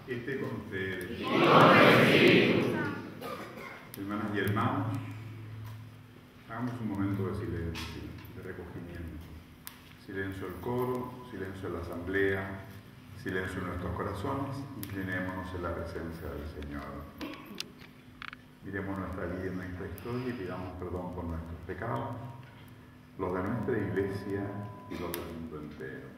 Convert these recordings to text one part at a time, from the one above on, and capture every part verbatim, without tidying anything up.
esté con ustedes. Y con tu espíritu. Hermanas y hermanos, hagamos un momento de silencio, de recogimiento. Silencio el coro, silencio en la asamblea, silencio en nuestros corazones, inclinémonos en la presencia del Señor. Miremos nuestra vida y nuestra historia y pidamos perdón por nuestros pecados, los de nuestra iglesia y los del mundo entero.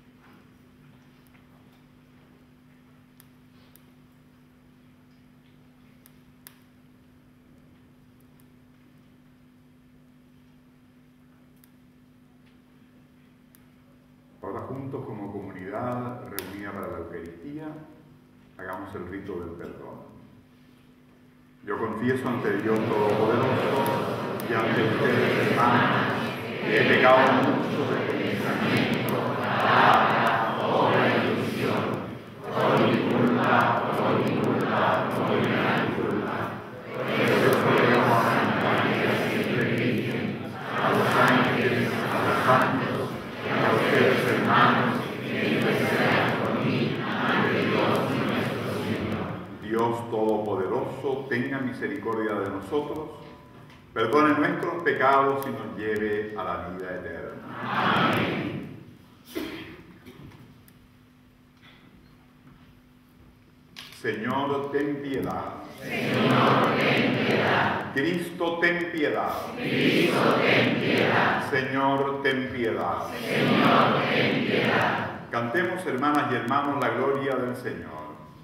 Ahora juntos como comunidad reunida para la Eucaristía, hagamos el rito del perdón. Yo confieso ante Dios Todopoderoso y ante ustedes, hermanos, que he pecado mucho de pensamiento, palabra, obra y ilusión, por mi culpa, por mi culpa, por mi gran culpa. Pero yo ruego a Santa María siempre Virgen, a los ángeles, a los santos, y a ustedes, hermanos, que intercedan por mí ante Dios nuestro Señor. Dios Todopoderoso, tenga misericordia de nosotros, perdone nuestros pecados y nos lleve a la vida eterna. Amén. Señor, ten piedad. Señor, ten piedad. Cristo, ten piedad. Cristo, ten piedad. Señor, ten piedad. Señor, ten piedad. Cantemos, hermanas y hermanos, la gloria del Señor.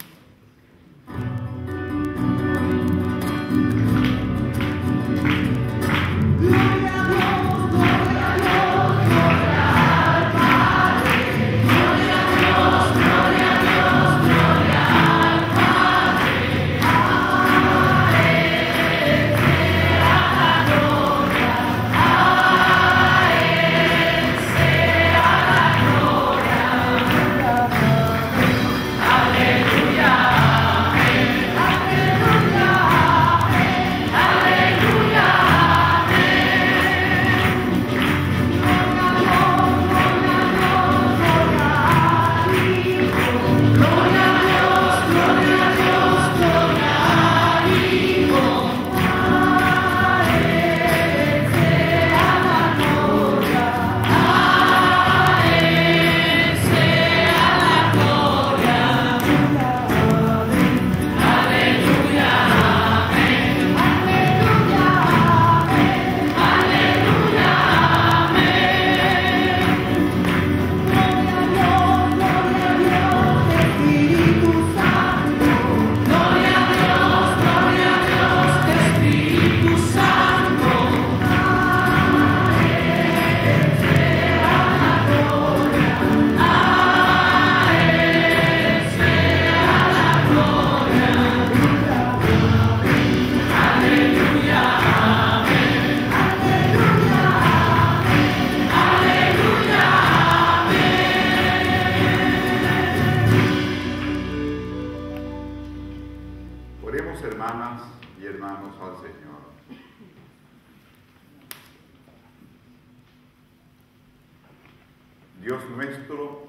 Dios nuestro,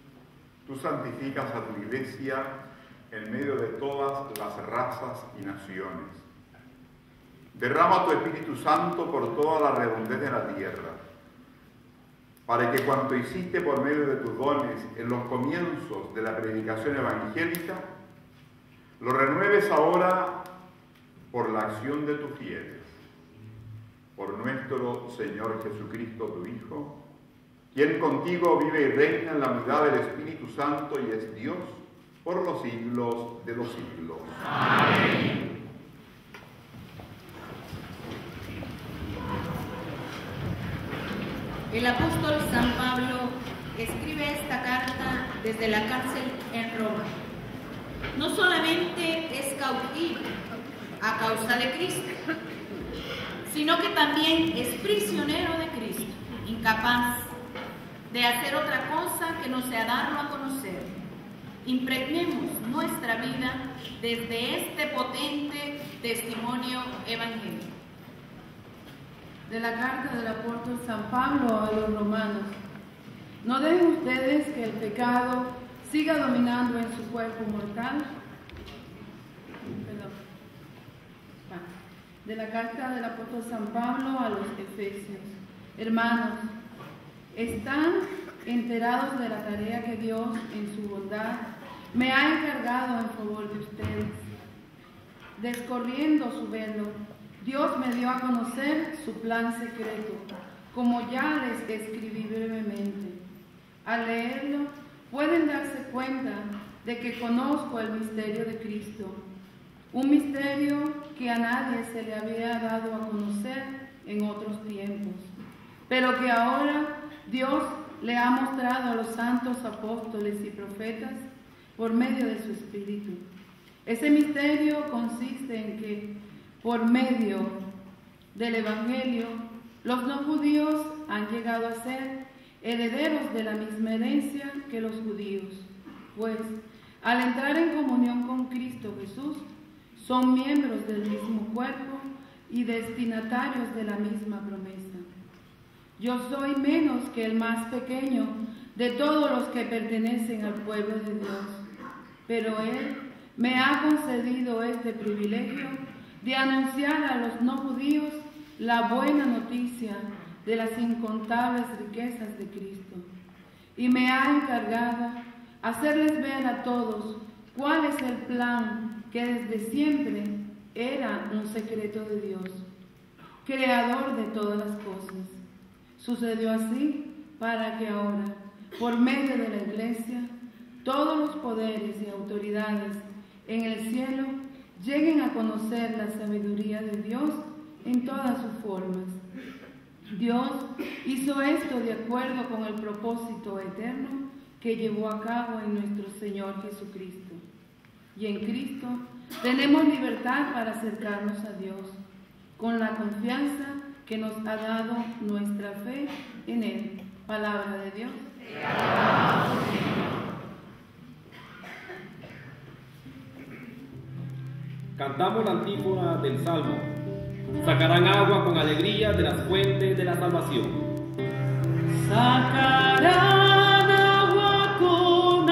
tú santificas a tu iglesia en medio de todas las razas y naciones. Derrama tu Espíritu Santo por toda la redondez de la tierra, para que cuanto hiciste por medio de tus dones en los comienzos de la predicación evangélica, lo renueves ahora por la acción de tus fieles. Por nuestro Señor Jesucristo, tu Hijo, quien contigo vive y reina en la unidad del Espíritu Santo y es Dios por los siglos de los siglos. Amén. El apóstol San Pablo escribe esta carta desde la cárcel en Roma. No solamente es cautivo a causa de Cristo, sino que también es prisionero de Cristo, incapaz de hacer otra cosa que no sea darlo a conocer. Impregnemos nuestra vida desde este potente testimonio evangélico. De la carta del apóstol San Pablo a los romanos. No dejen ustedes que el pecado siga dominando en su cuerpo mortal. Perdón. De la carta del apóstol San Pablo a los Efesios. Hermanos, están enterados de la tarea que Dios, en su bondad, me ha encargado en favor de ustedes. Descorriendo su velo, Dios me dio a conocer su plan secreto, como ya les escribí brevemente. Al leerlo, pueden darse cuenta de que conozco el misterio de Cristo, un misterio que a nadie se le había dado a conocer en otros tiempos, pero que ahora Dios le ha mostrado a los santos apóstoles y profetas por medio de su Espíritu. Ese misterio consiste en que, por medio del Evangelio, los no judíos han llegado a ser herederos de la misma herencia que los judíos, pues al entrar en comunión con Cristo Jesús, son miembros del mismo cuerpo y destinatarios de la misma promesa. Yo soy menos que el más pequeño de todos los que pertenecen al pueblo de Dios, pero Él me ha concedido este privilegio de anunciar a los no judíos la buena noticia de las incontables riquezas de Cristo, y me ha encargado hacerles ver a todos cuál es el plan que desde siempre era un secreto de Dios, creador de todas las cosas. Sucedió así para que ahora, por medio de la Iglesia, todos los poderes y autoridades en el cielo lleguen a conocer la sabiduría de Dios en todas sus formas. Dios hizo esto de acuerdo con el propósito eterno que llevó a cabo en nuestro Señor Jesucristo. Y en Cristo tenemos libertad para acercarnos a Dios, con la confianza que nos ha dado nuestra fe en Él. Palabra de Dios. Te alabamos, Señor. Cantamos la antífona del Salmo. Sacarán agua con alegría de las fuentes de la salvación. Sacarán agua con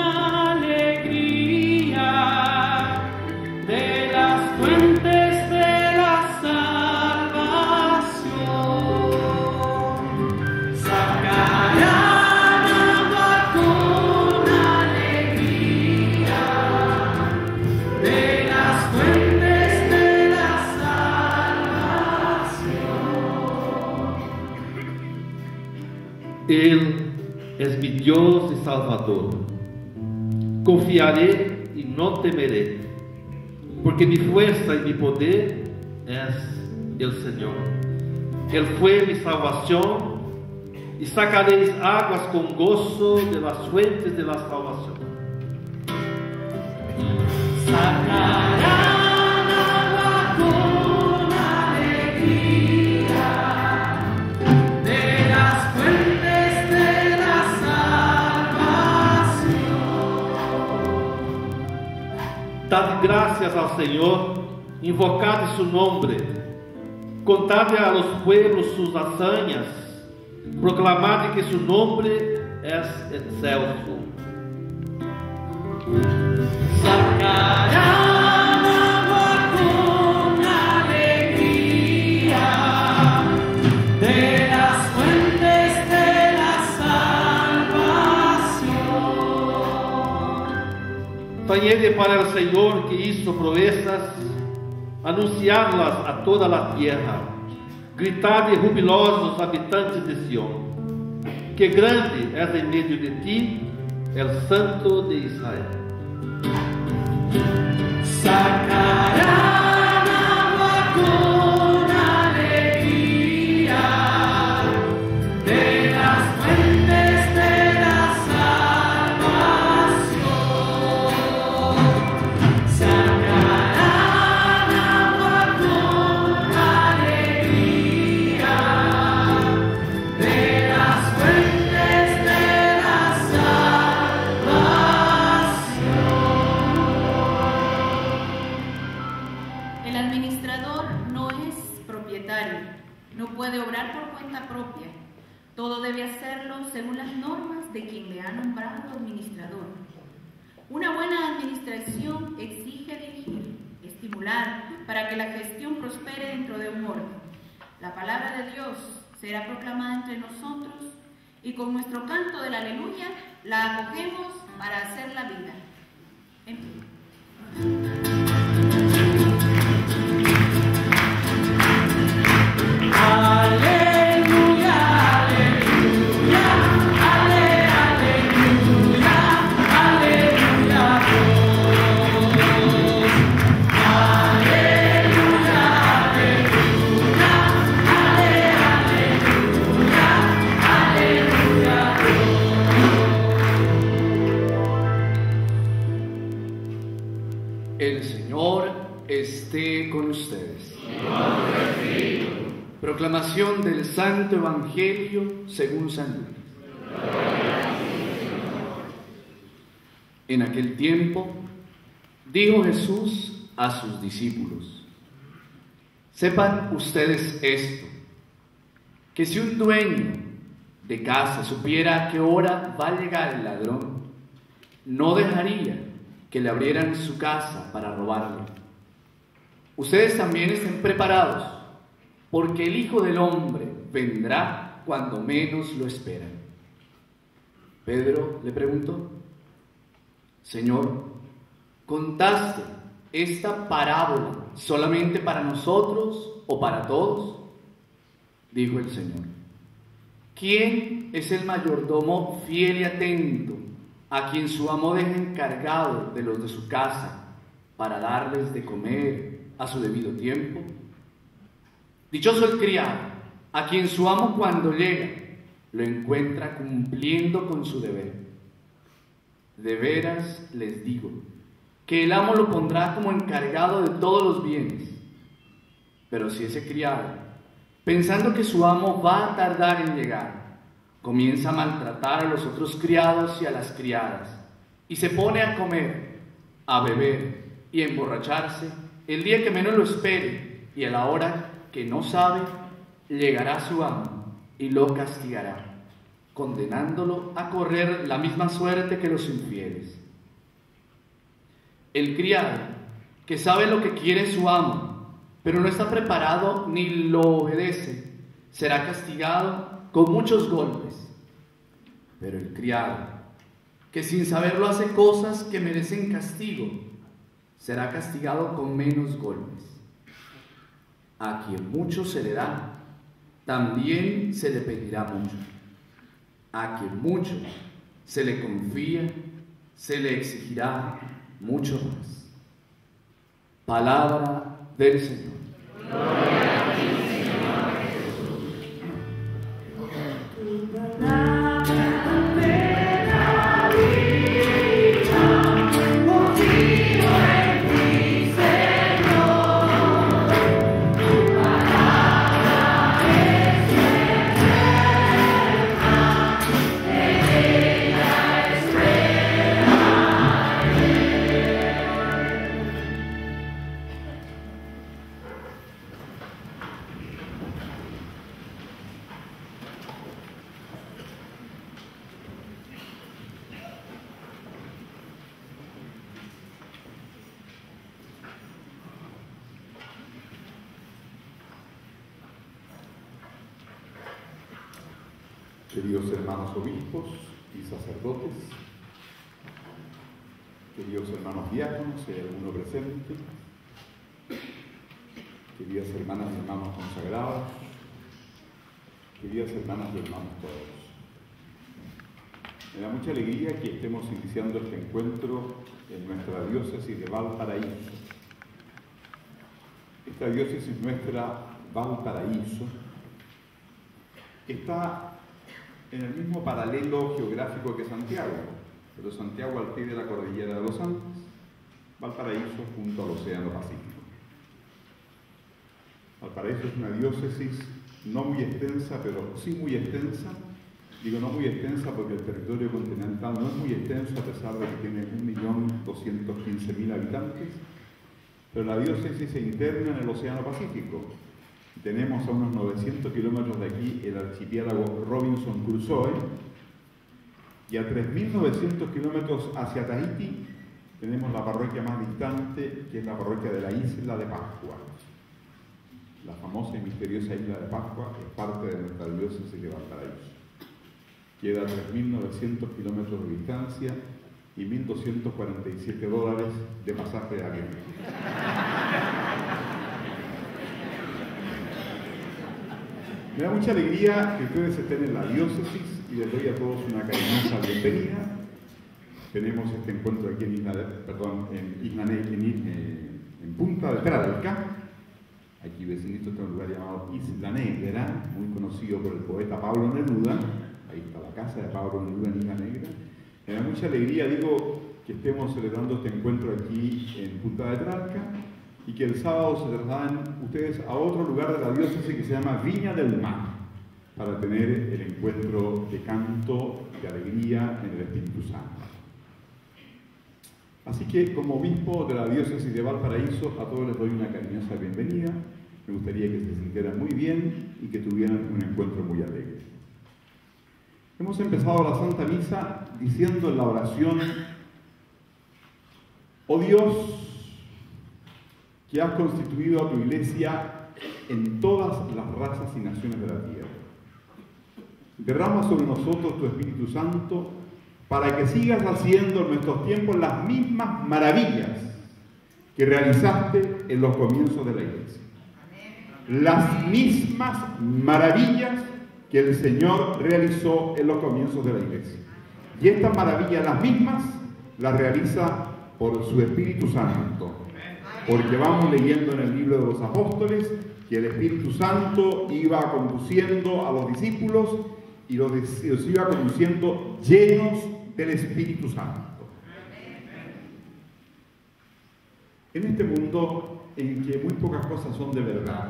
alegría de las fuentes de la salvación. Sacarán agua con alegría de las fuentes de la salvación. Él es mi Dios y Salvador. Confiaré y no temeré, porque mi fuerza y mi poder es el Señor. Él fue mi salvación, y sacaréis aguas con gozo de las fuentes de la salvación. Sacarán agua con alegría de las fuentes de la salvación. Dad gracias al Señor, invocad su nombre, contad a los pueblos sus hazañas, proclamad que su nombre es excelso. Sacarán agua con alegría de las fuentes de la salvación. Tañede para el Señor que hizo proezas, anunciadlas a toda la tierra. Gritad jubilosos habitantes de Sión, que grande es en medio de ti el Santo de Israel. Sacarán agua con alegría de las fuentes de la salvación. Sacarán agua con alegría de las fuentes de la salvación. El administrador no es propietario, no puede obrar por cuenta propia. Todo debe hacerlo según las normas de quien le ha nombrado administrador. Una buena administración exige dirigir, estimular, para que la gestión prospere dentro de un orden. La palabra de Dios será proclamada entre nosotros y con nuestro canto del aleluya la acogemos para hacerla vida. En fin. El Señor esté con ustedes. Proclamación del Santo Evangelio según San Lucas. En aquel tiempo dijo Jesús a sus discípulos: sepan ustedes esto, que si un dueño de casa supiera a qué hora va a llegar el ladrón, no dejaría que le abrieran su casa para robarle. Ustedes también estén preparados, porque el Hijo del Hombre vendrá cuando menos lo esperan. Pedro le preguntó: Señor, ¿contaste esta parábola solamente para nosotros o para todos? Dijo el Señor: ¿quién es el mayordomo fiel y atento, a quien su amo deja encargado de los de su casa para darles de comer a su debido tiempo? Dichoso el criado, a quien su amo cuando llega lo encuentra cumpliendo con su deber. De veras les digo que el amo lo pondrá como encargado de todos los bienes. Pero si ese criado, pensando que su amo va a tardar en llegar, comienza a maltratar a los otros criados y a las criadas, y se pone a comer, a beber y a emborracharse, el día que menos lo espere y a la hora que no sabe, llegará su amo y lo castigará, condenándolo a correr la misma suerte que los infieles. El criado, que sabe lo que quiere su amo, pero no está preparado ni lo obedece, será castigado con muchos golpes. Pero el criado, que sin saberlo hace cosas que merecen castigo, será castigado con menos golpes. A quien mucho se le da, también se le pedirá mucho. A quien mucho se le confía, se le exigirá mucho más. Palabra del Señor. Gloria a ti, Señor Jesús. Tu palabra me da vida, confío en ti, Señor. Tu palabra es eterna, en ella esperaré. Queridos hermanos obispos y sacerdotes, queridos hermanos diáconos, si hay alguno presente, queridas hermanas y hermanos consagrados, queridas hermanas y hermanos todos. Me da mucha alegría que estemos iniciando este encuentro en nuestra diócesis de Valparaíso. Esta diócesis nuestra, Valparaíso, está en el mismo paralelo geográfico que Santiago, pero Santiago al pie de la cordillera de los Andes, Valparaíso junto al Océano Pacífico. Valparaíso es una diócesis no muy extensa, pero sí muy extensa. Digo no muy extensa porque el territorio continental no es muy extenso a pesar de que tiene un millón doscientos quince mil habitantes, pero la diócesis se interna en el Océano Pacífico. Tenemos a unos novecientos kilómetros de aquí el archipiélago Robinson Crusoe y a tres mil novecientos kilómetros hacia Tahití tenemos la parroquia más distante, que es la parroquia de la Isla de Pascua. La famosa y misteriosa Isla de Pascua es parte de nuestra diócesis de Valparaíso. Queda a tres mil novecientos kilómetros de distancia y mil doscientos cuarenta y siete dólares de pasaje de avión. Me da mucha alegría que ustedes estén en la diócesis y les doy a todos una cariñosa bienvenida. Tenemos este encuentro aquí en Isla de, perdón, en, Isla, en, en, en Punta de Tralca, aquí vecinito de un lugar llamado Isla Negra, muy conocido por el poeta Pablo Neruda. Ahí está la casa de Pablo Neruda en Isla Negra. Me da mucha alegría, digo, que estemos celebrando este encuentro aquí en Punta de Tralca y que el sábado se trasladan ustedes a otro lugar de la diócesis que se llama Viña del Mar para tener el encuentro de canto, de alegría en el Espíritu Santo. Así que, como obispo de la diócesis de Valparaíso, a todos les doy una cariñosa bienvenida. Me gustaría que se sintieran muy bien y que tuvieran un encuentro muy alegre. Hemos empezado la Santa Misa diciendo en la oración: oh Dios, que has constituido a tu Iglesia en todas las razas y naciones de la tierra. Derrama sobre nosotros tu Espíritu Santo para que sigas haciendo en nuestros tiempos las mismas maravillas que realizaste en los comienzos de la Iglesia. Las mismas maravillas que el Señor realizó en los comienzos de la Iglesia. Y estas maravillas, las mismas, las realiza por su Espíritu Santo. Porque vamos leyendo en el libro de los apóstoles que el Espíritu Santo iba conduciendo a los discípulos y los, los iba conduciendo llenos del Espíritu Santo. En este mundo en que muy pocas cosas son de verdad,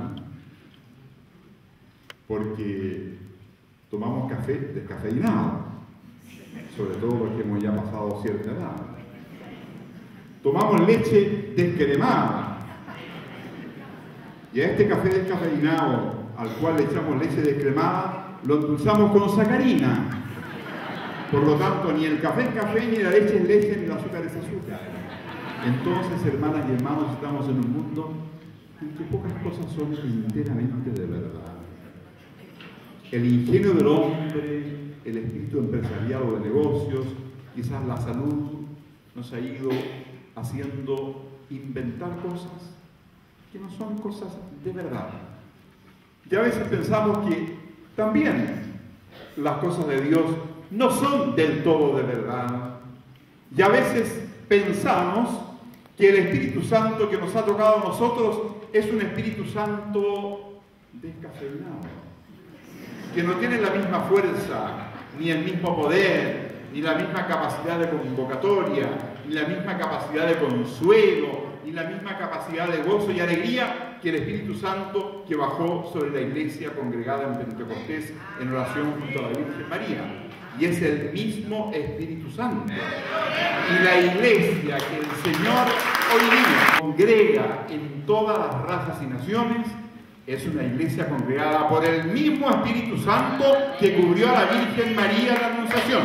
porque tomamos café descafeinado, sobre todo los que hemos ya pasado cierta edad. Tomamos leche descremada, y a este café descafeinado, al cual le echamos leche descremada, lo endulzamos con sacarina. Por lo tanto, ni el café es café, ni la leche es leche, ni el azúcar es azúcar. Entonces, hermanas y hermanos, estamos en un mundo en que pocas cosas son enteramente de verdad. El ingenio del hombre, el espíritu empresarial o de negocios, quizás la salud, nos ha ido haciendo inventar cosas que no son cosas de verdad. Y a veces pensamos que también las cosas de Dios no son del todo de verdad. Y a veces pensamos que el Espíritu Santo que nos ha tocado a nosotros es un Espíritu Santo descafeinado, que no tiene la misma fuerza, ni el mismo poder, ni la misma capacidad de convocatoria, ni la misma capacidad de consuelo, ni la misma capacidad de gozo y alegría que el Espíritu Santo que bajó sobre la iglesia congregada en Pentecostés en oración junto a la Virgen María. Y es el mismo Espíritu Santo. Y la iglesia que el Señor hoy día congrega en todas las razas y naciones es una iglesia congregada por el mismo Espíritu Santo que cubrió a la Virgen María en la Anunciación.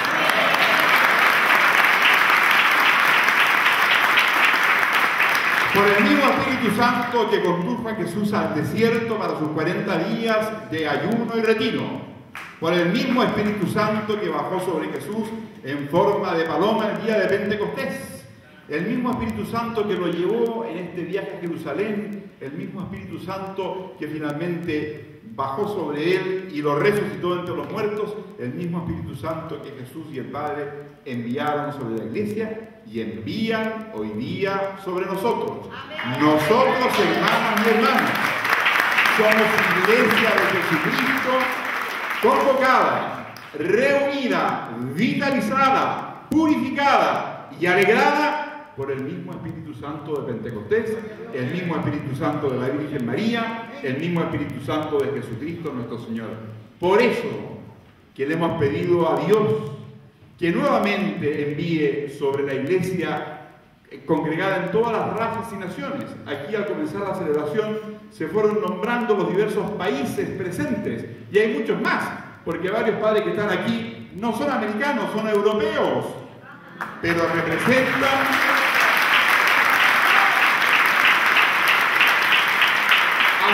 Por el mismo Espíritu Santo que condujo a Jesús al desierto para sus cuarenta días de ayuno y retiro. Por el mismo Espíritu Santo que bajó sobre Jesús en forma de paloma el día de Pentecostés. El mismo Espíritu Santo que lo llevó en este viaje a Jerusalén. El mismo Espíritu Santo que finalmente bajó sobre él y lo resucitó entre los muertos. El mismo Espíritu Santo que Jesús y el Padre enviaron sobre la iglesia y envían hoy día sobre nosotros. Amén. Nosotros, hermanas y hermanos, somos iglesia de Jesucristo, convocada, reunida, vitalizada, purificada y alegrada por el mismo Espíritu Santo de Pentecostés, el mismo Espíritu Santo de la Virgen María, el mismo Espíritu Santo de Jesucristo nuestro Señor. Por eso que le hemos pedido a Dios que nuevamente envíe sobre la iglesia congregada en todas las razas y naciones. Aquí al comenzar la celebración se fueron nombrando los diversos países presentes y hay muchos más, porque varios padres que están aquí no son americanos, son europeos, pero representan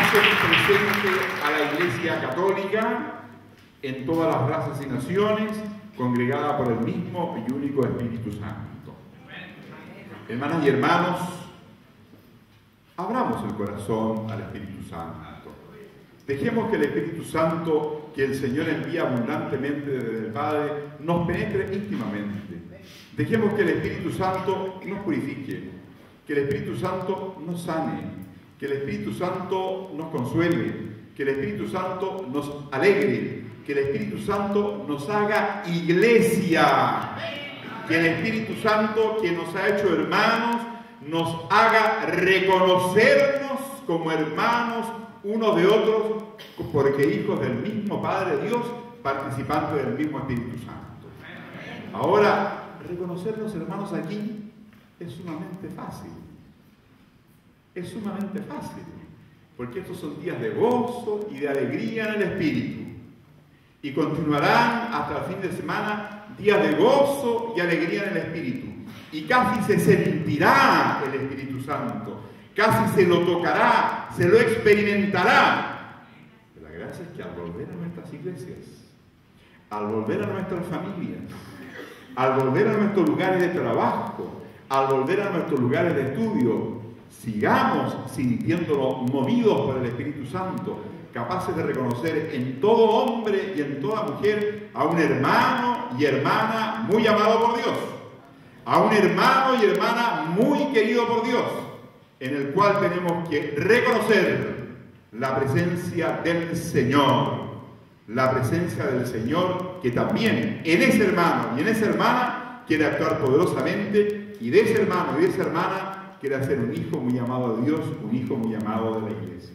hacen presente a la Iglesia Católica en todas las razas y naciones, congregada por el mismo y único Espíritu Santo. Hermanas y hermanos, abramos el corazón al Espíritu Santo. Dejemos que el Espíritu Santo, que el Señor envía abundantemente desde el Padre, nos penetre íntimamente. Dejemos que el Espíritu Santo nos purifique, que el Espíritu Santo nos sane, que el Espíritu Santo nos consuele, que el Espíritu Santo nos alegre, que el Espíritu Santo nos haga iglesia, que el Espíritu Santo, que nos ha hecho hermanos, nos haga reconocernos como hermanos unos de otros, porque hijos del mismo Padre Dios, participantes del mismo Espíritu Santo. Ahora, reconocernos hermanos aquí es sumamente fácil. Es sumamente fácil, porque estos son días de gozo y de alegría en el Espíritu. Y continuarán hasta el fin de semana días de gozo y alegría en el Espíritu. Y casi se sentirá el Espíritu Santo, casi se lo tocará, se lo experimentará. Pero la gracia es que al volver a nuestras iglesias, al volver a nuestras familias, al volver a nuestros lugares de trabajo, al volver a nuestros lugares de estudio, sigamos sintiéndonos movidos por el Espíritu Santo, capaces de reconocer en todo hombre y en toda mujer a un hermano y hermana muy amado por Dios, a un hermano y hermana muy querido por Dios, en el cual tenemos que reconocer la presencia del Señor, la presencia del Señor que también en ese hermano y en esa hermana quiere actuar poderosamente, y de ese hermano y de esa hermana quiere hacer un hijo muy amado de Dios, un hijo muy amado de la iglesia.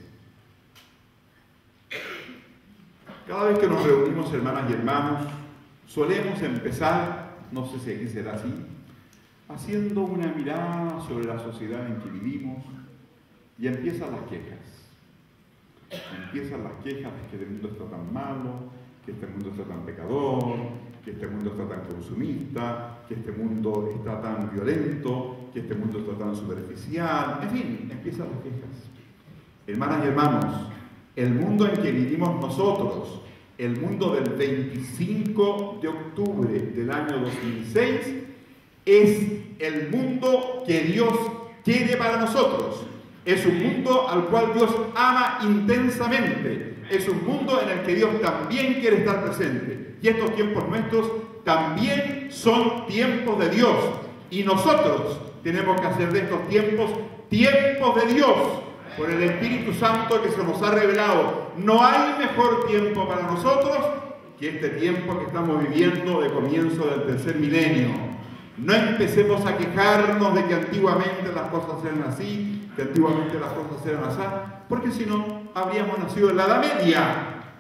Cada vez que nos reunimos, hermanas y hermanos, solemos empezar, no sé si aquí será así, haciendo una mirada sobre la sociedad en que vivimos, y empiezan las quejas. Empiezan las quejas de que el mundo está tan malo, que este mundo está tan pecador, que este mundo está tan consumista, que este mundo está tan violento, que este mundo está tan superficial. En fin, empiezan las quejas. Hermanas y hermanos, el mundo en que vivimos nosotros, el mundo del veinticinco de octubre del año dos mil seis, es el mundo que Dios quiere para nosotros. Es un mundo al cual Dios ama intensamente. Es un mundo en el que Dios también quiere estar presente. Y estos tiempos nuestros también son tiempos de Dios. Y nosotros tenemos que hacer de estos tiempos tiempos de Dios, por el Espíritu Santo que se nos ha revelado. No hay mejor tiempo para nosotros que este tiempo que estamos viviendo de comienzo del tercer milenio. No empecemos a quejarnos de que antiguamente las cosas eran así, que antiguamente las cosas eran así, porque si no, habríamos nacido en la Edad Media.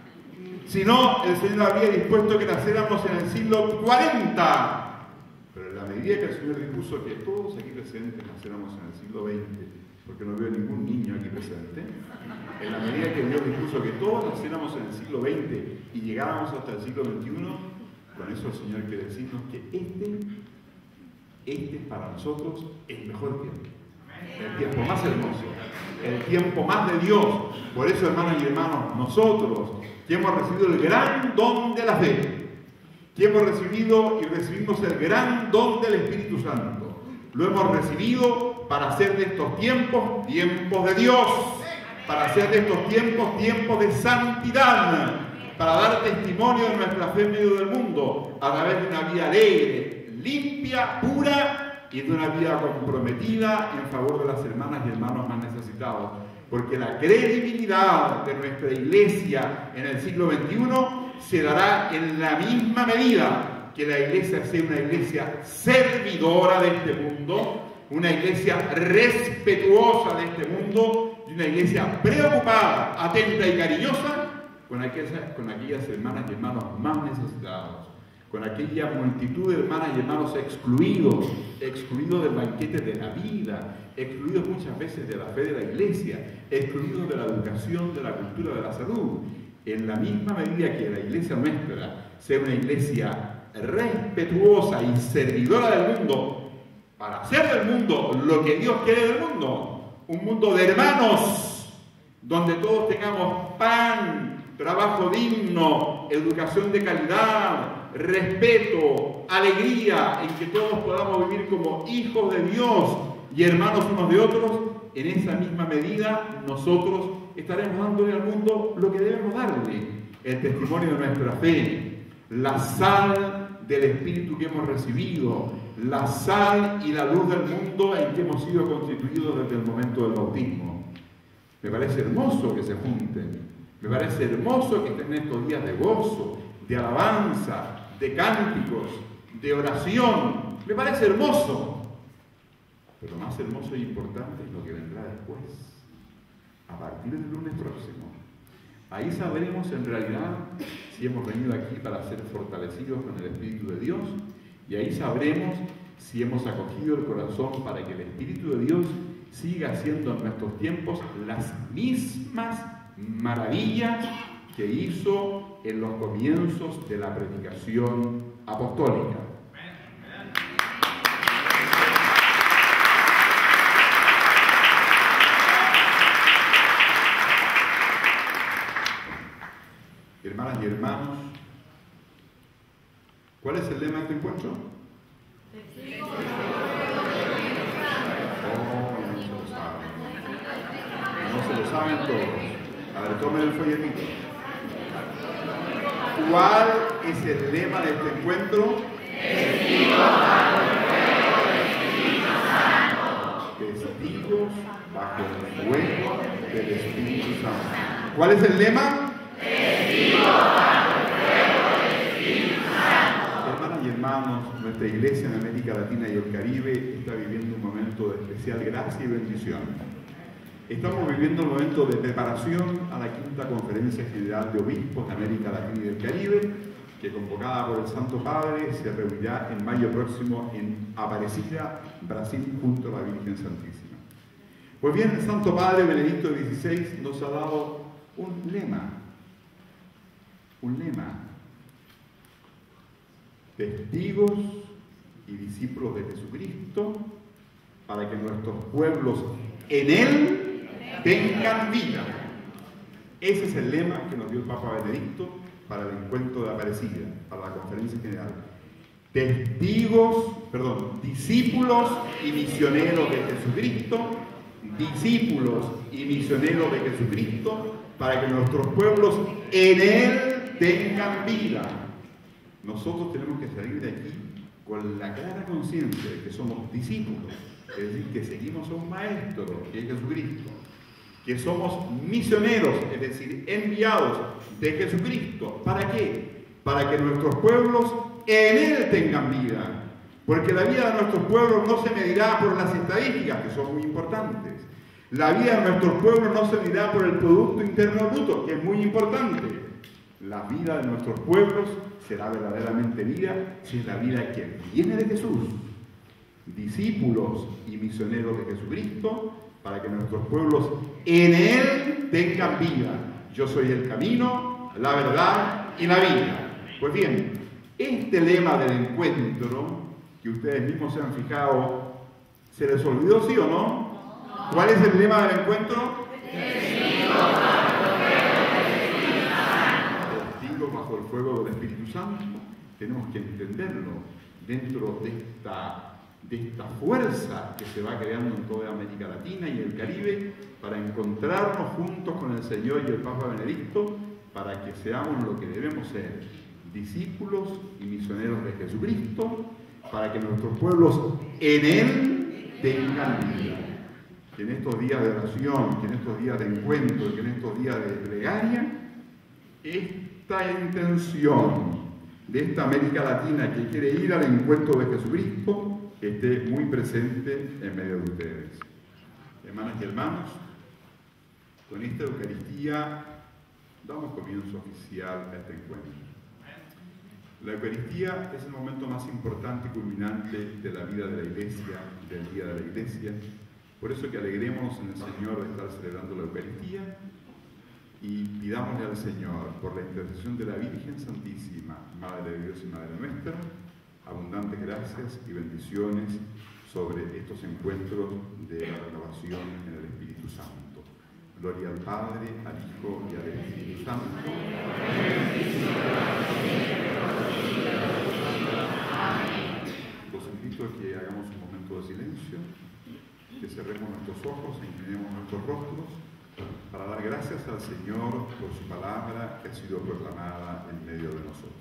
Si no, el Señor habría dispuesto que naciéramos en el siglo cuarenta. Pero en la medida que el Señor dispuso que todos aquí presentes naciéramos en el siglo veinte, porque no veo ningún niño aquí presente, en la medida que Dios dispuso que todos naciéramos en el siglo veinte y llegáramos hasta el siglo veintiuno, con eso el Señor quiere decirnos que este, este es para nosotros el mejor tiempo, el tiempo más hermoso, el tiempo más de Dios. Por eso, hermanas y hermanos, nosotros que hemos recibido el gran don de la fe, que hemos recibido y recibimos el gran don del Espíritu Santo, lo hemos recibido para hacer de estos tiempos tiempos de Dios, para hacer de estos tiempos tiempos de santidad, para dar testimonio de nuestra fe en medio del mundo, a través de una vida alegre, limpia, pura y de una vida comprometida en favor de las hermanas y hermanos más necesitados. Porque la credibilidad de nuestra iglesia en el siglo veintiuno se dará en la misma medida que la iglesia sea una iglesia servidora de este mundo, una iglesia respetuosa de este mundo y una iglesia preocupada, atenta y cariñosa con aquellas, con aquellas hermanas y hermanos más necesitados, con aquella multitud de hermanas y hermanos excluidos, excluidos del banquete de la vida, excluidos muchas veces de la fe de la iglesia, excluidos de la educación, de la cultura, de la salud. En la misma medida que la iglesia nuestra sea una iglesia respetuosa y servidora del mundo, para hacer del mundo lo que Dios quiere del mundo, un mundo de hermanos, donde todos tengamos pan, trabajo digno, educación de calidad, respeto, alegría, en que todos podamos vivir como hijos de Dios y hermanos unos de otros, en esa misma medida nosotros estaremos dándole al mundo lo que debemos darle, el testimonio de nuestra fe, la sal del Espíritu que hemos recibido, la sal y la luz del mundo en que hemos sido constituidos desde el momento del bautismo. Me parece hermoso que se junten, me parece hermoso que estén estos días de gozo, de alabanza, de cánticos, de oración, me parece hermoso. Pero más hermoso e importante es lo que vendrá después, a partir del lunes próximo. Ahí sabremos en realidad si hemos venido aquí para ser fortalecidos con el Espíritu de Dios, y ahí sabremos si hemos acogido el corazón para que el Espíritu de Dios siga haciendo en nuestros tiempos las mismas maravillas que hizo en los comienzos de la predicación apostólica. Hermanas y hermanos, ¿cuál es el lema de este encuentro? Oh, no se lo saben. No se lo saben todos. A ver, tomen el folletito. ¿Cuál es el lema de este encuentro? Testigos bajo el fuego del Espíritu Santo. ¿Cuál es el lema? Hermanas y hermanos, nuestra iglesia en América Latina y el Caribe está viviendo un momento de especial gracia y bendición. Estamos viviendo un momento de preparación a la quinta Conferencia General de Obispos de América Latina y del Caribe, que convocada por el Santo Padre se reunirá en mayo próximo en Aparecida, Brasil, junto a la Virgen Santísima. Pues bien, el Santo Padre Benedicto dieciséis nos ha dado un lema, un lema, testigos y discípulos de Jesucristo, para que nuestros pueblos en Él tengan vida. Ese es el lema que nos dio el Papa Benedicto para el encuentro de Aparecida, para la Conferencia General. Testigos, perdón, discípulos y misioneros de Jesucristo, discípulos y misioneros de Jesucristo, para que nuestros pueblos en Él tengan vida. Nosotros tenemos que salir de aquí con la clara conciencia de que somos discípulos, es decir, que seguimos a un maestro, que es Jesucristo, que somos misioneros, es decir, enviados de Jesucristo. ¿Para qué? Para que nuestros pueblos en Él tengan vida. Porque la vida de nuestros pueblos no se medirá por las estadísticas, que son muy importantes. La vida de nuestros pueblos no se medirá por el Producto Interno Bruto, que es muy importante. La vida de nuestros pueblos será verdaderamente vida si es la vida que viene de Jesús. Discípulos y misioneros de Jesucristo, para que nuestros pueblos en Él tengan vida. Yo soy el camino, la verdad y la vida. Pues bien, este lema del encuentro, que ustedes mismos se han fijado, ¿se les olvidó, sí o no? ¿Cuál es el lema del encuentro? Testigos bajo el fuego del Espíritu Santo. Tenemos que entenderlo dentro de esta de esta fuerza que se va creando en toda América Latina y el Caribe, para encontrarnos juntos con el Señor y el Papa Benedicto, para que seamos lo que debemos ser, discípulos y misioneros de Jesucristo, para que nuestros pueblos en Él tengan vida. Que en estos días de oración, que en estos días de encuentro, que en estos días de plegaria, esta intención de esta América Latina que quiere ir al encuentro de Jesucristo, que esté muy presente en medio de ustedes. Hermanas y hermanos, con esta Eucaristía damos comienzo oficial a este encuentro. La Eucaristía es el momento más importante y culminante de la vida de la Iglesia, del día de la Iglesia. Por eso que alegrémonos en el Señor de estar celebrando la Eucaristía y pidámosle al Señor, por la intercesión de la Virgen Santísima, Madre de Dios y Madre nuestra, abundantes gracias y bendiciones sobre estos encuentros de la renovación en el Espíritu Santo. Gloria al Padre, al Hijo y al Espíritu Santo. Los invito a que hagamos un momento de silencio, que cerremos nuestros ojos e inclinemos nuestros rostros para dar gracias al Señor por su palabra que ha sido proclamada en medio de nosotros.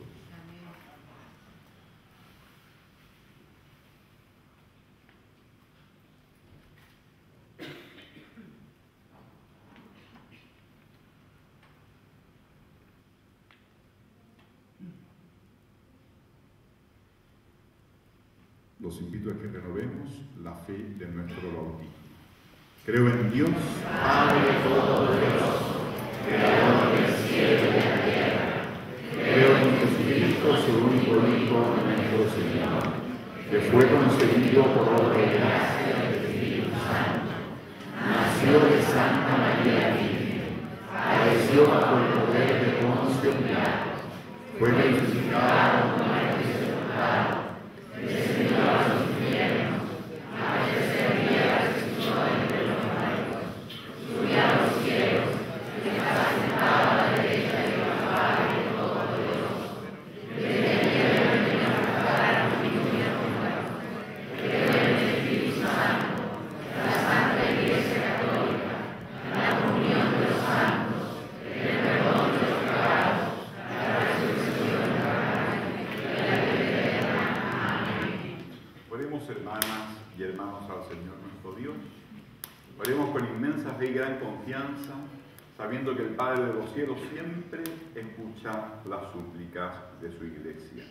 Los invito a que renovemos la fe de nuestro bautismo. Creo en Dios, Padre Todopoderoso, Creador del cielo y de la tierra. Creo en Jesucristo, su único Hijo, nuestro Señor, que fue concebido por obra y gracia del Espíritu Santo. Nació de Santa María Virgen, padeció bajo el poder de Poncio Pilato, fue crucificado, muerto y sepultado, descendió a los infiernos, al tercer día resucitó entre los muertos, subió a los cielos, está sentado a la derecha de Dios Padre Todopoderoso, desde el día de venir a juzgar a los vivos y a los muertos. Creo en el Espíritu Santo, la Santa Iglesia Católica, la comunión de los santos, el perdón de los pecados, la resurrección de la carne y la vida eterna. Oremos, hermanas y hermanos, al Señor nuestro Dios. Oremos con inmensa fe y gran confianza, sabiendo que el Padre de los cielos siempre escucha las súplicas de su Iglesia.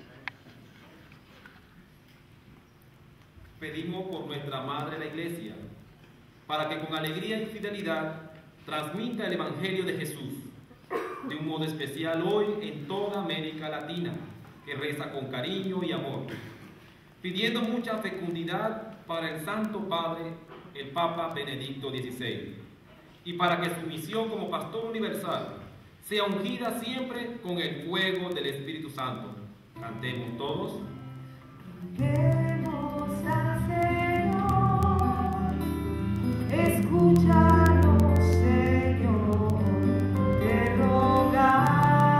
Pedimos por nuestra Madre la Iglesia, para que con alegría y fidelidad transmita el Evangelio de Jesús, de un modo especial hoy en toda América Latina, que reza con cariño y amor, pidiendo mucha fecundidad para el Santo Padre, el Papa Benedicto dieciséis, y para que su misión como pastor universal sea ungida siempre con el fuego del Espíritu Santo. Cantemos todos. Cantemos al Señor, escúchanos, Señor, te rogamos.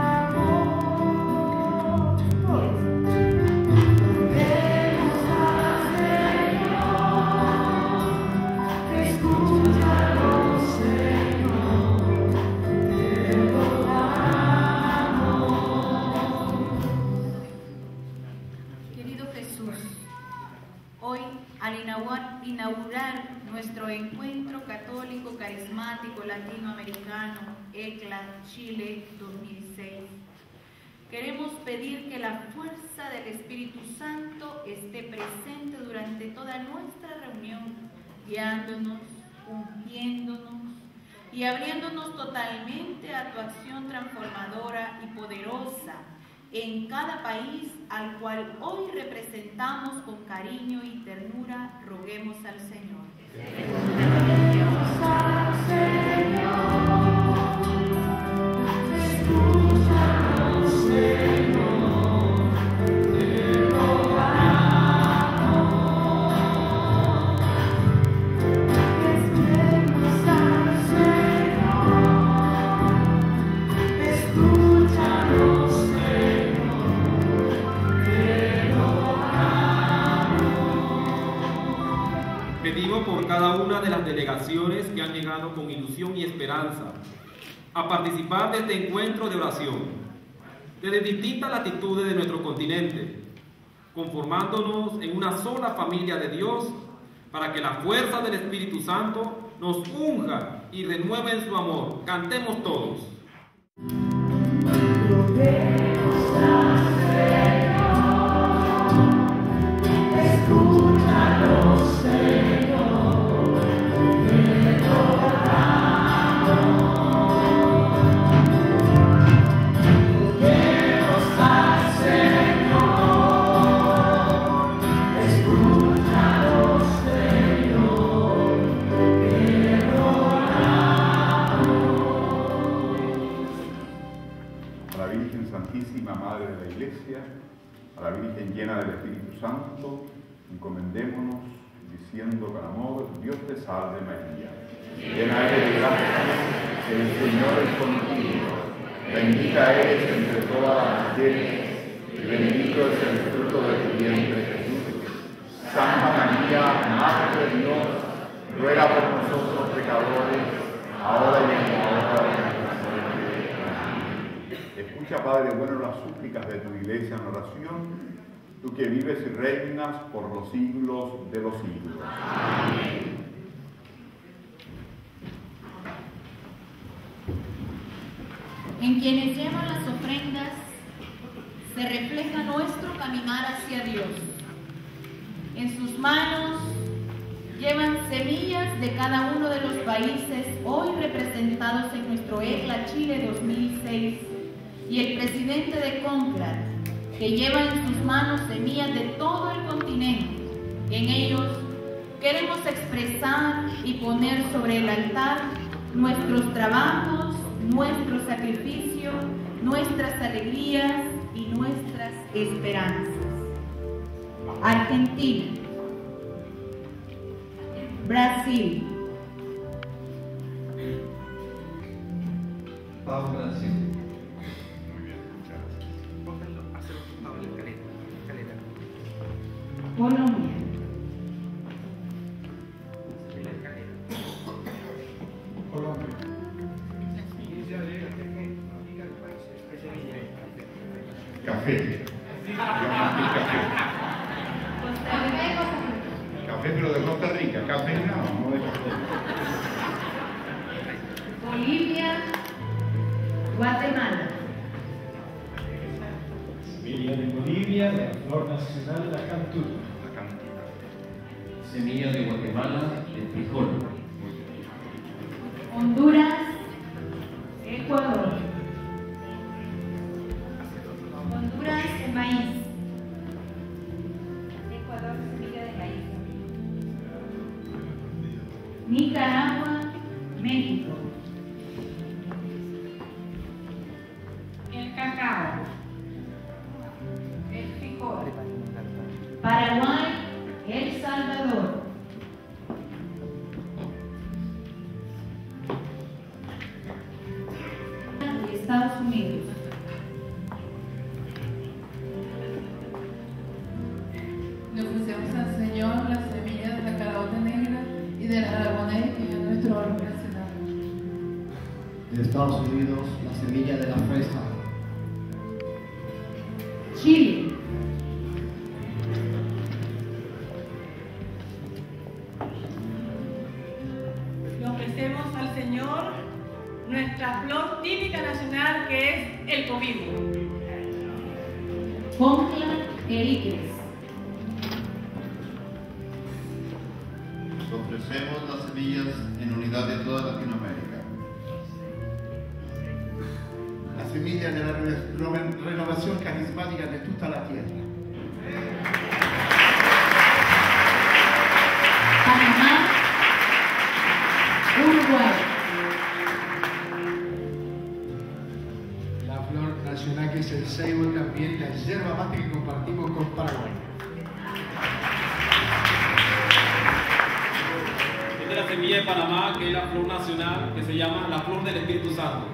Al inaugurar nuestro encuentro católico carismático latinoamericano ECLA Chile dos mil seis, queremos pedir que la fuerza del Espíritu Santo esté presente durante toda nuestra reunión, guiándonos, ungiéndonos y abriéndonos totalmente a tu acción transformadora y poderosa en cada país al cual hoy representamos con cariño y ternura. Roguemos al Señor. Roguemos al Señor, escúchanos, Señor, te rogamos. Escuchemos al Señor, escúchanos, Señor. Pedimos por cada una de las delegaciones que han llegado con ilusión y esperanza a participar de este encuentro de oración, desde distintas latitudes de nuestro continente, conformándonos en una sola familia de Dios, para que la fuerza del Espíritu Santo nos unja y renueve en su amor. Cantemos todos. Roguemos al Señor, escúchanos, Señor. Madre de la Iglesia, a la Virgen llena del Espíritu Santo, encomendémonos diciendo con amor: Dios te salve María, llena eres de gracia. el Señor es contigo. Bendita eres entre todas las mujeres, y bendito es el fruto de tu vientre, Jesús. Santa María, Madre de Dios, ruega por nosotros pecadores, ahora y en la hora de nuestra muerte. Amén. Escucha, Padre bueno, las súplicas de tu iglesia en oración, tú que vives y reinas por los siglos de los siglos. Amén. En quienes llevan las ofrendas se refleja nuestro caminar hacia Dios. En sus manos llevan semillas de cada uno de los países hoy representados en nuestro ECLA Chile dos mil seis y el presidente de CONCLAD, que lleva en sus manos semillas de todo el continente. En ellos queremos expresar y poner sobre el altar nuestros trabajos, nuestro sacrificio, nuestras alegrías y nuestras esperanzas. Argentina, Brasil, Paz Brasil, Colombia, Colombia, Café. Café, pero de Costa Rica. Café no, no de café. Bolivia, Guatemala, Semilla de Bolivia, de la flor nacional, la cantuta. semilla de Guatemala, de frijol, Honduras, Ecuador, Honduras, maíz, Ecuador, semilla de maíz, Nicaragua, México, el cacao, el frijol, Paraguay, El Salvador, Estados Unidos. Le ofrecemos al Señor las semillas de la caraota negra y de la aragonés, que es nuestro oro nacional. De Estados Unidos, la semilla de la fresa. Chile, Le ofrecemos al Señor nuestra flor típica nacional, que es el comino. Concla, Eriques, Ofrecemos las semillas en unidad de toda Latinoamérica. La semilla de la reno- renovación carismática de toda la tierra. Panamá, Uruguay, La flor nacional que es el ceibo y también la yerba mate que compartimos con Paraguay. Es de la semilla de Panamá, que es la flor nacional, que se llama la flor del Espíritu Santo.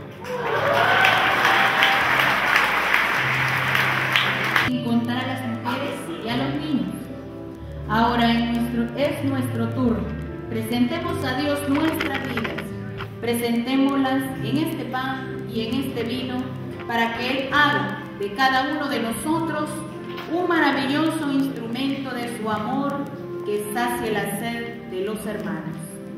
sin contar a las mujeres y a los niños. Ahora en nuestro, es nuestro turno. Presentemos a Dios nuestras vidas. Presentémoslas en este pan y en este vino, para que Él haga de cada uno de nosotros un maravilloso instrumento de su amor que sacie la sed de los hermanos.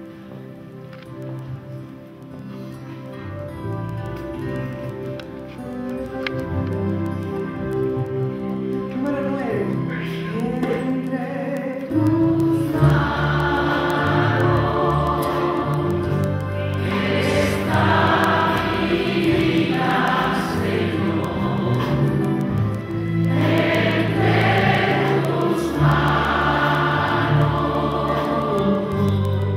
Número nueve. Entre tus manos está mi vida, Señor. Entre tus manos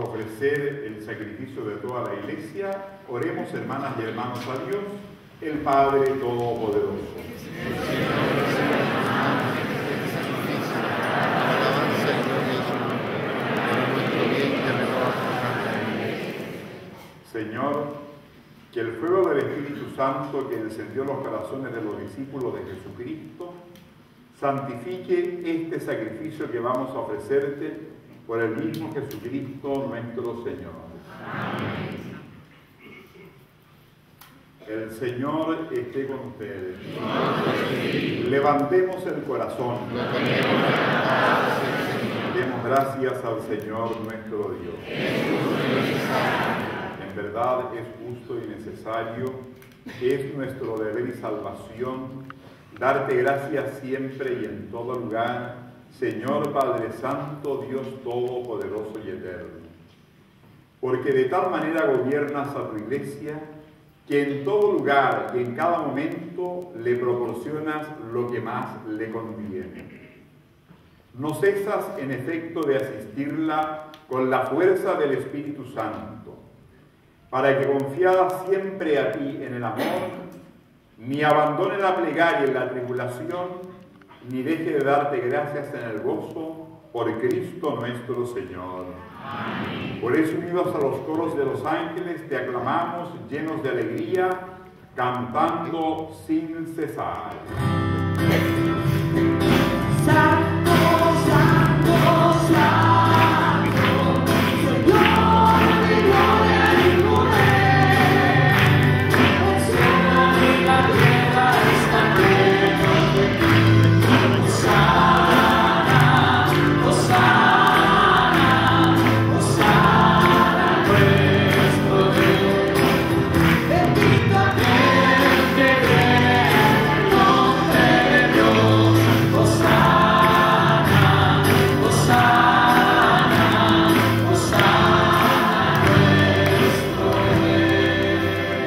ofrecer el sacrificio de toda la iglesia, oremos, hermanas y hermanos, a Dios, el Padre Todopoderoso. Señor, que el fuego del Espíritu Santo que encendió los corazones de los discípulos de Jesucristo santifique este sacrificio que vamos a ofrecerte por el mismo Jesucristo nuestro Señor. Amén. El Señor esté con ustedes. Levantemos el corazón. Demos gracias al Señor nuestro Dios. En verdad es justo y necesario, es nuestro deber y salvación, darte gracias siempre y en todo lugar, Señor Padre Santo, Dios Todopoderoso y Eterno. Porque de tal manera gobiernas a tu Iglesia, que en todo lugar y en cada momento le proporcionas lo que más le conviene. No cesas en efecto de asistirla con la fuerza del Espíritu Santo, para que confiada siempre a ti en el amor, ni abandone la plegaria en la tribulación, ni deje de darte gracias en el gozo, por Cristo nuestro Señor. Amén. Por eso, unidos a los coros de los ángeles, te aclamamos llenos de alegría, cantando sin cesar. Santo, Santo, Santo, Señor de gloria y poder, el cielo y la tierra están llenos de ti. Hosana, Hosana, Hosana nuestro Dios. Bendito aquel que viene en el nombre de Dios. Hosana, Hosana, Hosana nuestro Rey.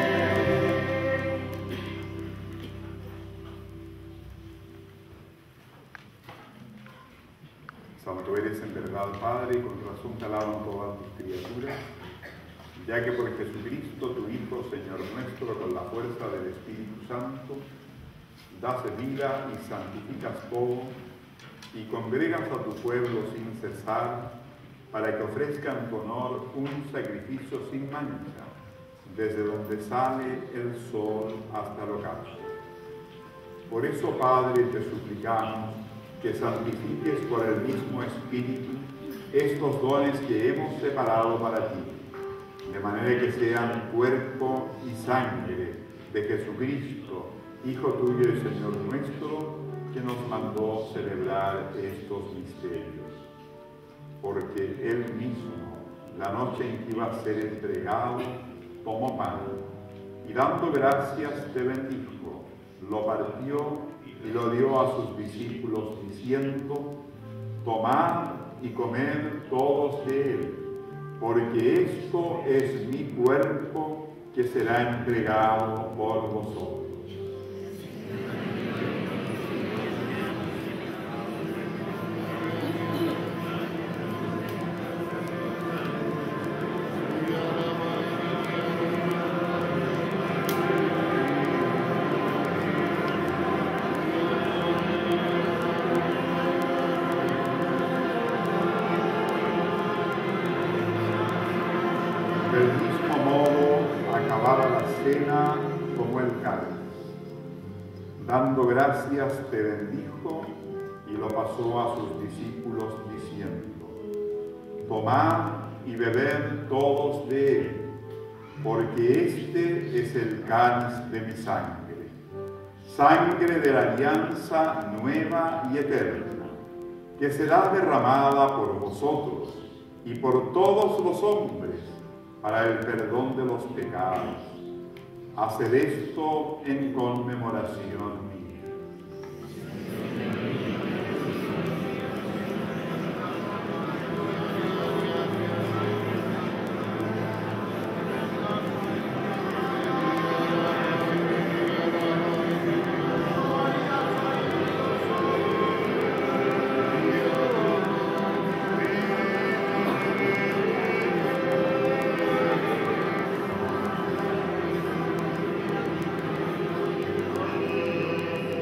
Santo eres en verdad, Padre, y con razón te alaban todas tus criaturas, ya que por Jesucristo, tu Hijo, Señor nuestro, con la fuerza del Espíritu Santo, das vida y santificas todo, y congregas a tu pueblo sin cesar, para que ofrezcan en tu honor un sacrificio sin mancha, desde donde sale el sol hasta el ocaso. Por eso, Padre, te suplicamos que santifiques por el mismo Espíritu estos dones que hemos separado para ti, de manera que sean cuerpo y sangre de Jesucristo, Hijo tuyo y Señor nuestro, que nos mandó celebrar estos misterios. Porque Él mismo, la noche en que iba a ser entregado, tomó pan, y dando gracias te bendijo, lo partió y lo dio a sus discípulos, diciendo: tomad y comed todos de él, porque esto es mi cuerpo que será entregado por vosotros. Del mismo modo, acabada la cena, tomó el cáliz. Dando gracias, te bendijo y lo pasó a sus discípulos, diciendo: tomad y bebed todos de él, porque este es el cáliz de mi sangre, sangre de la alianza nueva y eterna, que será derramada por vosotros y por todos los hombres, para el perdón de los pecados. Haced esto en conmemoración mía.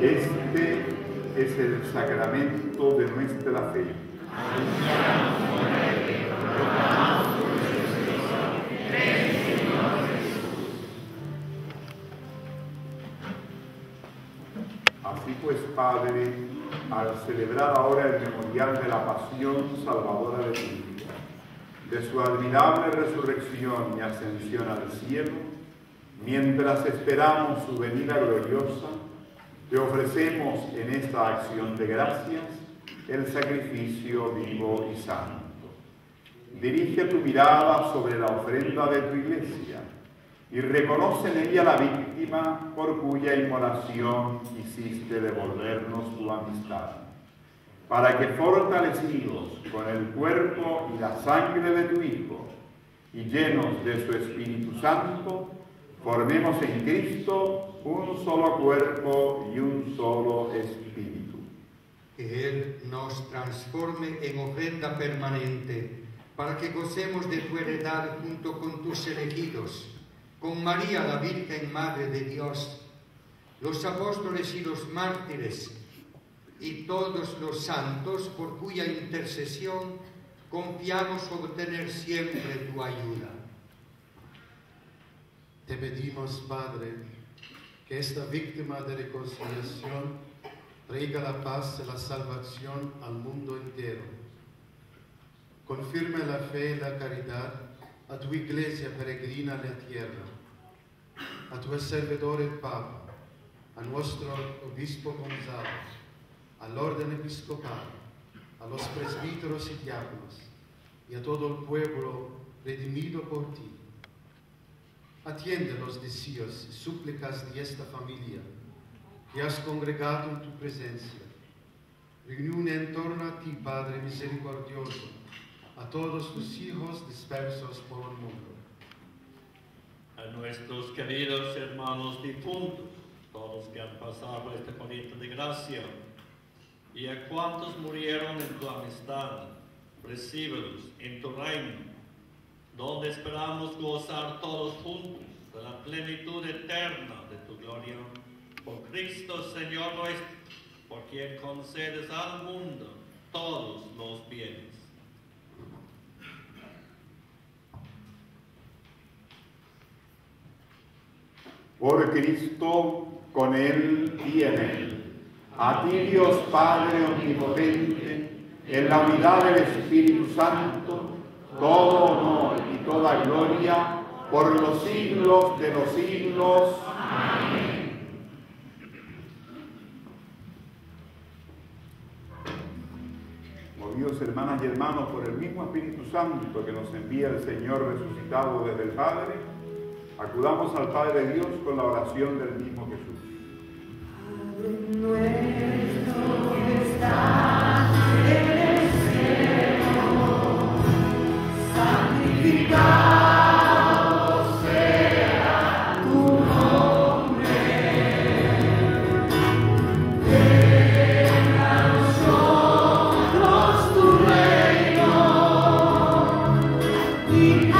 Este es el sacramento de nuestra fe. Así pues, Padre, al celebrar ahora el memorial de la pasión salvadora de tu Hijo, de su admirable resurrección y ascensión al cielo, mientras esperamos su venida gloriosa, te ofrecemos en esta acción de gracias el sacrificio vivo y santo. Dirige tu mirada sobre la ofrenda de tu Iglesia y reconoce en ella la víctima por cuya inmolación quisiste devolvernos tu amistad, para que fortalecidos con el cuerpo y la sangre de tu Hijo y llenos de su Espíritu Santo, formemos en Cristo un solo cuerpo y un solo espíritu. Que Él nos transforme en ofrenda permanente, para que gocemos de tu heredad junto con tus elegidos, con María la Virgen Madre de Dios, los apóstoles y los mártires, y todos los santos por cuya intercesión confiamos obtener siempre tu ayuda. Te pedimos, Padre, que esta víctima de reconciliación traiga la paz y la salvación al mundo entero. Confirma la fe y la caridad a tu Iglesia peregrina en la tierra, a tu servidor el Papa, a nuestro Obispo Gonzalo, al orden episcopal, a los presbíteros y diáconos, y a todo el pueblo redimido por ti. Atiende los deseos y súplicas de esta familia que has congregado en tu presencia. Reúne en torno a ti, Padre misericordioso, a todos tus hijos dispersos por el mundo. A nuestros queridos hermanos difuntos, todos que han pasado por este momento de gracia, y a cuantos murieron en tu amistad, recíbelos en tu reino, donde esperamos gozar todos juntos de la plenitud eterna de tu gloria. Por Cristo, Señor nuestro, por quien concedes al mundo todos los bienes. Por Cristo, con Él y en Él. A ti, Dios Padre omnipotente, en la unidad del Espíritu Santo, todo honor y toda gloria por los siglos de los siglos. Amén. Movidos, hermanas y hermanos, por el mismo Espíritu Santo que nos envía el Señor resucitado desde el Padre, acudamos al Padre Dios con la oración del mismo Jesús. Padre nuestro que estás en el cielo, santificado sea tu nombre. Venga a nosotros tu reino y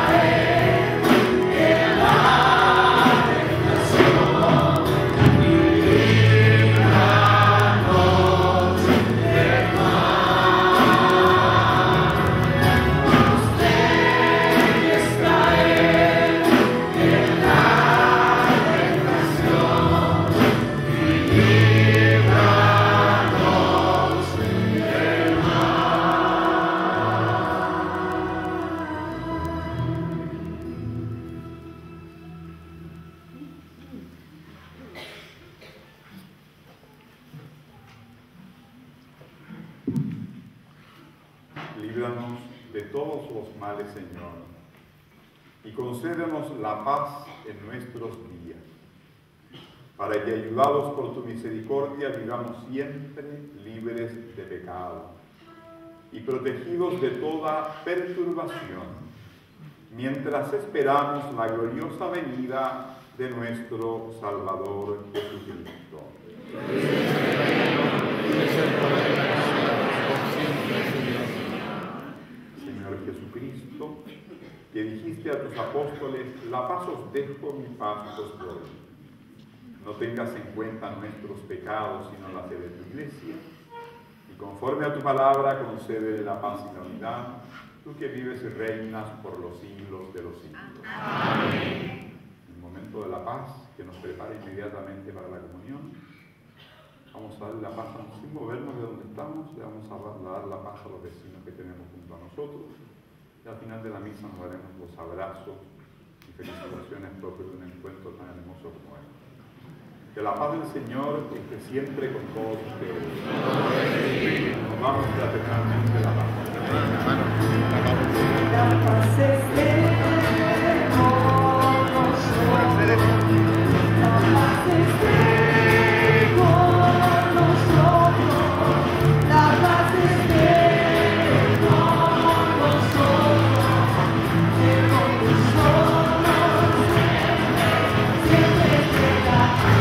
y líbranos de todos los males, Señor, y concédenos la paz en nuestros días, para que, ayudados por tu misericordia, vivamos siempre libres de pecado y protegidos de toda perturbación, mientras esperamos la gloriosa venida de nuestro Salvador Jesucristo. Señor Jesucristo, que dijiste a tus apóstoles, la paz os dejo, mi paz os doy. No tengas en cuenta nuestros pecados, sino la fe de tu Iglesia, y conforme a tu palabra concede la paz y la unidad, tú que vives y reinas por los siglos de los siglos. Amén. En el momento de la paz, que nos prepara inmediatamente para la comunión, vamos a darle la paz, sin movernos de donde estamos, le vamos a dar la paz a los vecinos que tenemos junto a nosotros, y al final de la misa nos daremos los abrazos y felicitaciones propios de un encuentro tan hermoso como este. Que la paz del Señor esté siempre con todos ustedes. Nos vamos fraternalmente la paz. La paz esté con nosotros. La paz esté con nosotros. La paz esté con nosotros. Que con nosotros siempre estará.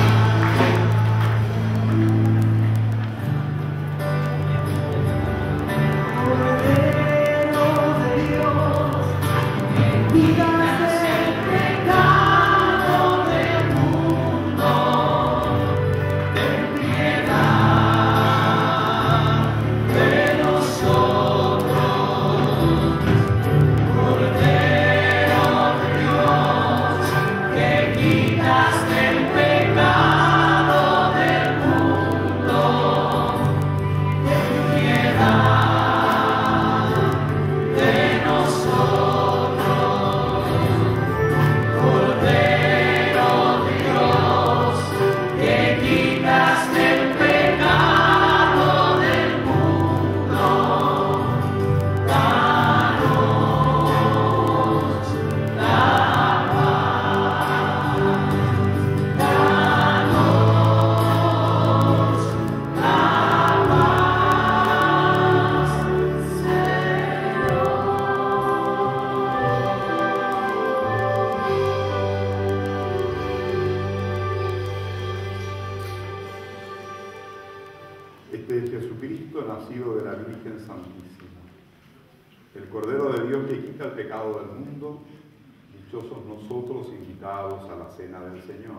Este es Jesucristo, nacido de la Virgen Santísima, el Cordero de Dios que quita el pecado del mundo. Dichosos nosotros invitados a la cena del Señor.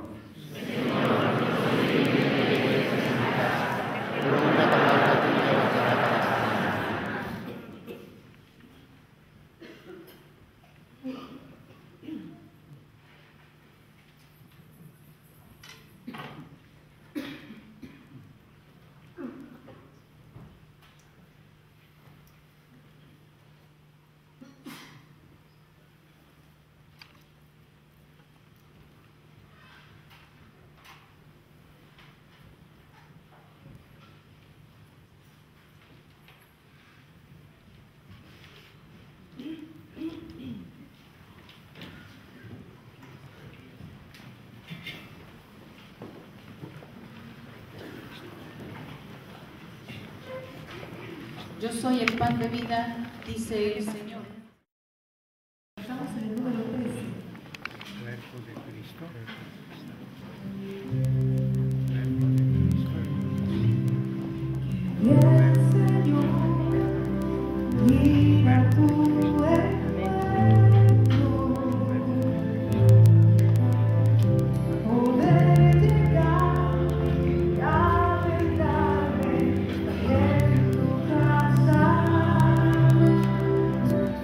Yo soy el pan de vida, dice el Señor. Estamos en el número trece. Cuerpo de Cristo. Y el Señor libra tu espíritu, poder llegar y alegrarme en tu casa.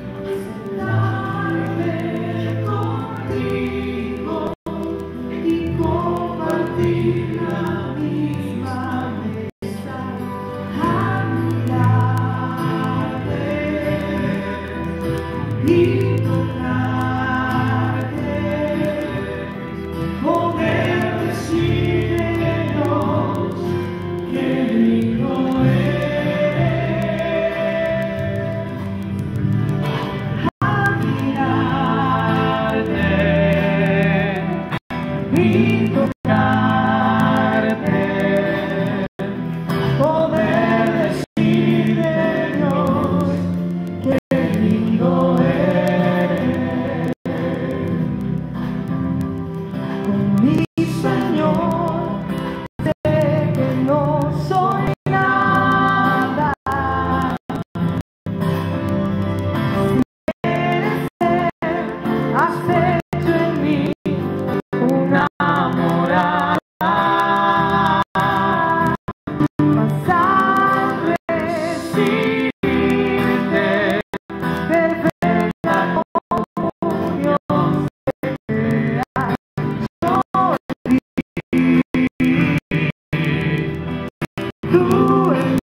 tú eres